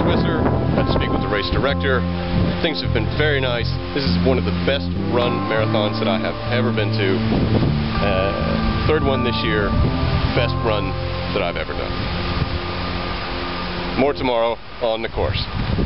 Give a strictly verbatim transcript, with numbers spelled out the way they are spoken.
Switzer. Got to speak with the race director. Things have been very nice. This is one of the best run marathons that I have ever been to. Uh, third one this year. Best run that I've ever done. More tomorrow on the course.